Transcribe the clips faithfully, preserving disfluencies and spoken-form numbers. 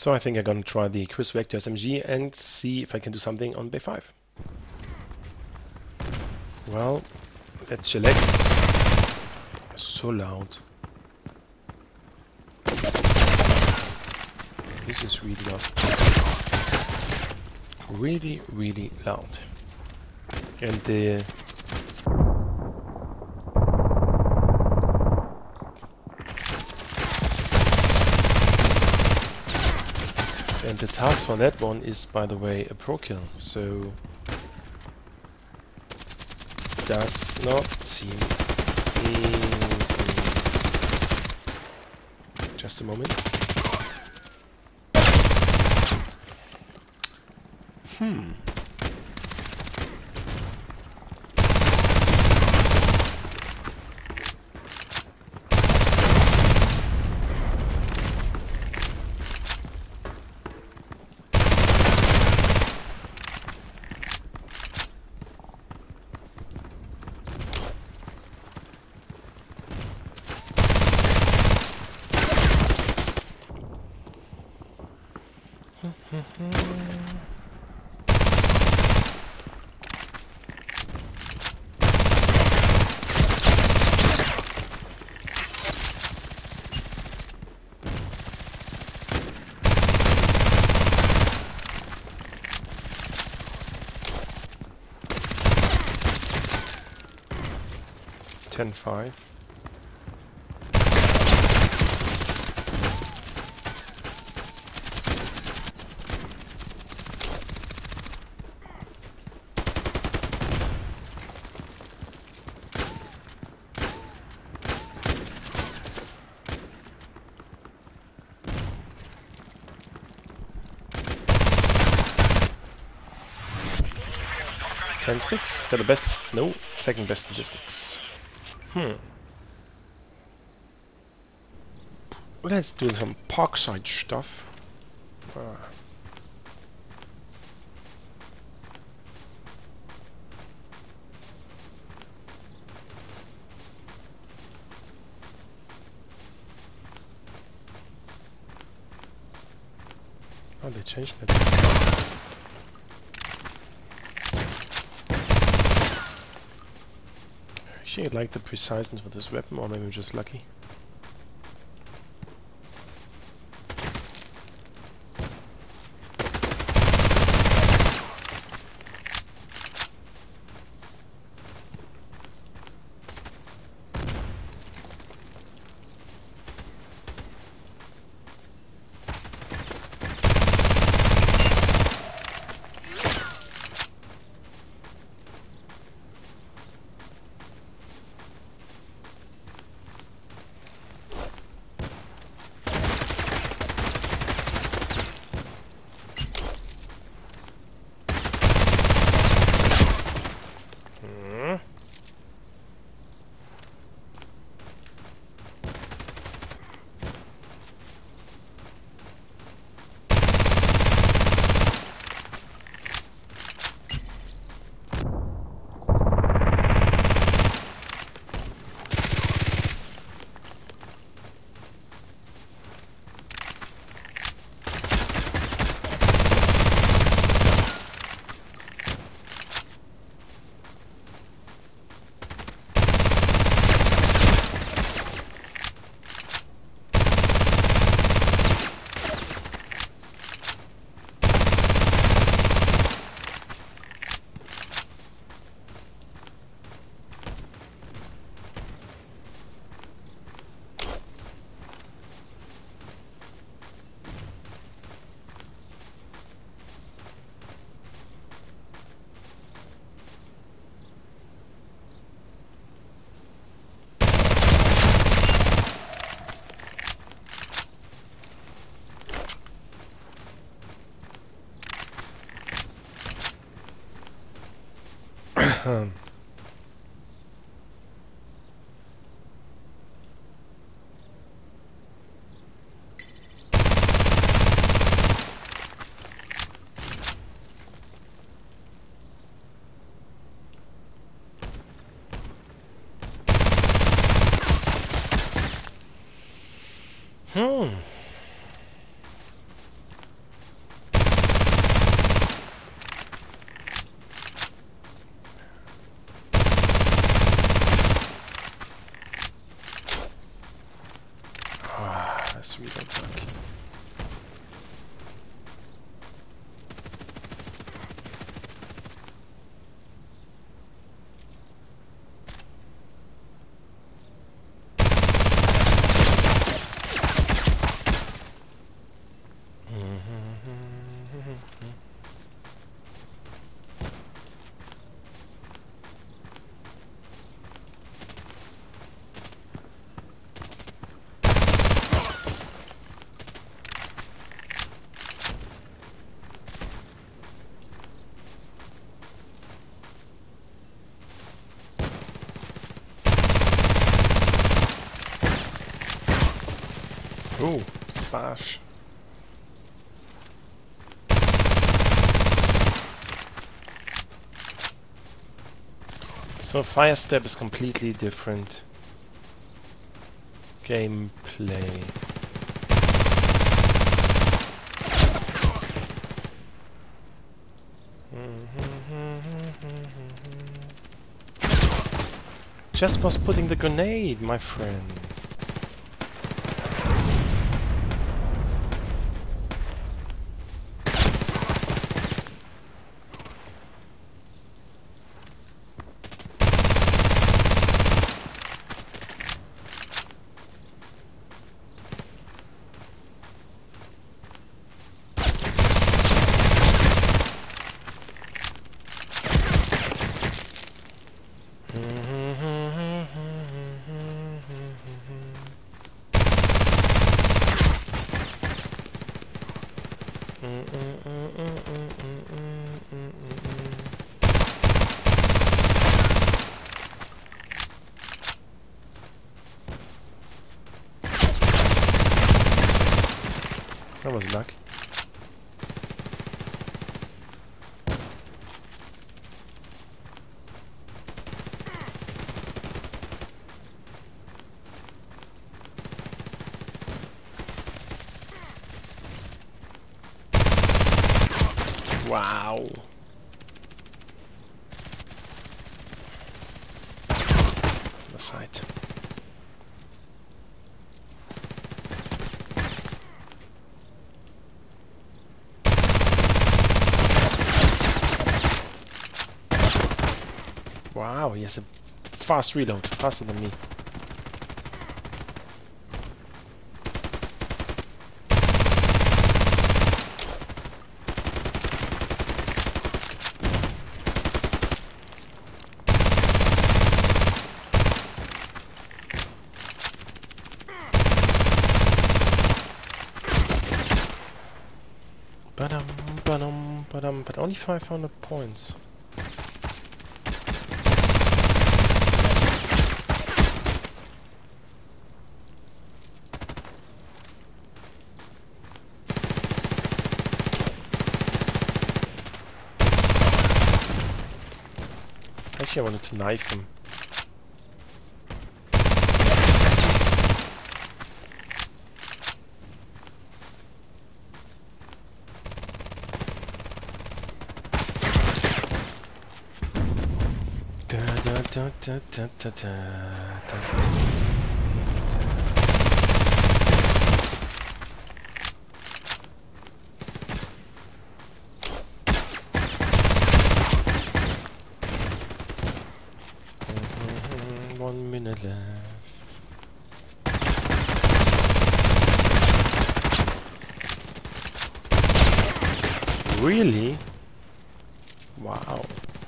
So I think I'm gonna try the Chris Vector S M G and see if I can do something on bay five. Well, let's chillax. So loud. This is really loud. Really, really loud. And the And the task for that one is, by the way, a pro kill, so does not seem easy. Just a moment. Hmm. ten five. ten six. Got the best? No, second best statistics. Hmm. Let's do some parkside stuff. Ah. Oh, they changed it. Actually, I like the preciseness of this weapon, or maybe I'm just lucky. Um. Hmm. Bash. So Fire Step is completely different gameplay. Just was putting the grenade, my friend. That was luck. Wow. The side. Wow, he has a fast reload, faster than me. Badum, badum, badum, but only five hundred points. Actually, I wanted to knife him. Da, da, da, da, da, da, da, da. One minute left. Really? Wow.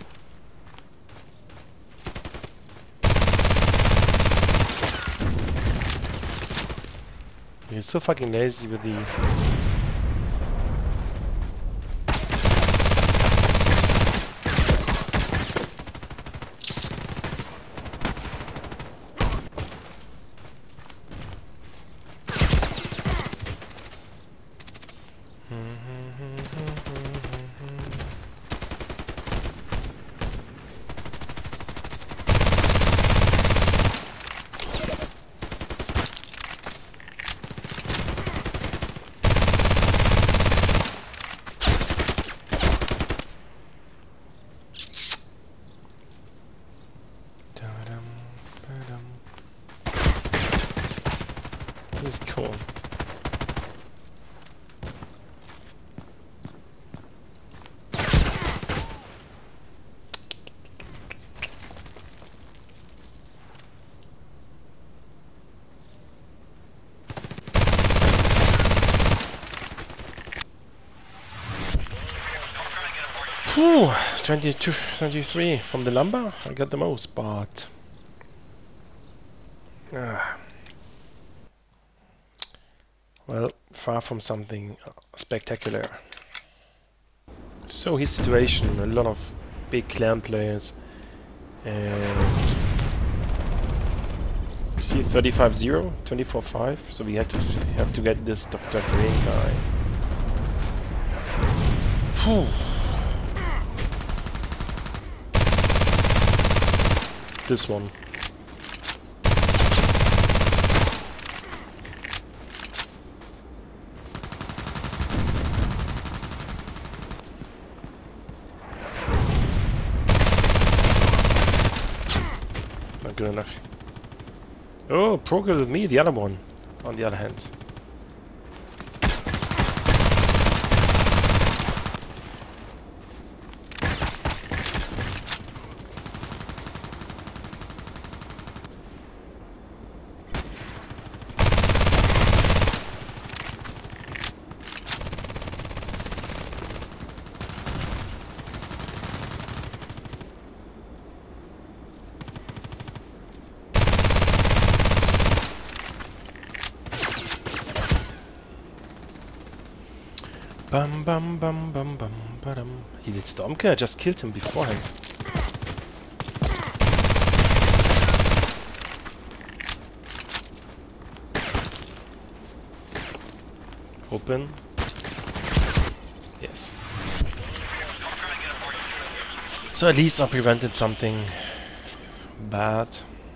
You're so fucking lazy with the... This is cool. Whew, twenty-two, twenty-three from the lumber. I got the most, but ah. Well, far from something spectacular. So his situation, a lot of big clan players and see thirty-five zero, twenty-four five, so we have to have to get this Doctor Green guy. Phew. This one. Not good enough. Oh, progress with me, the other one, on the other hand. Bum bum bum bum bum badum. He did Stormkill? I just killed him beforehand. Open. Yes. So at least I prevented something bad.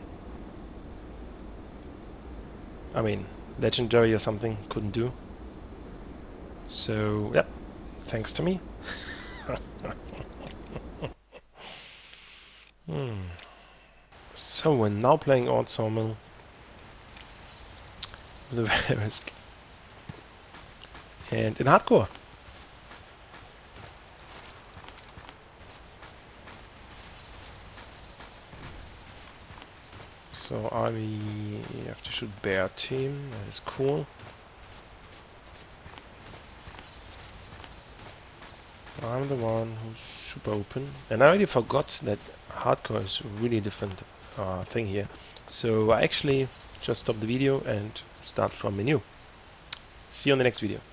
I mean, legendary or something couldn't do. So, yeah, thanks to me. hmm. So, we're now playing Odd Sawmill with a Verisk. And in hardcore. So, I have to shoot bear team, that is cool. I'm the one who's super open, and I already forgot that hardcore is a really different uh, thing here. So I actually just stop the video and start from menu. See you on the next video.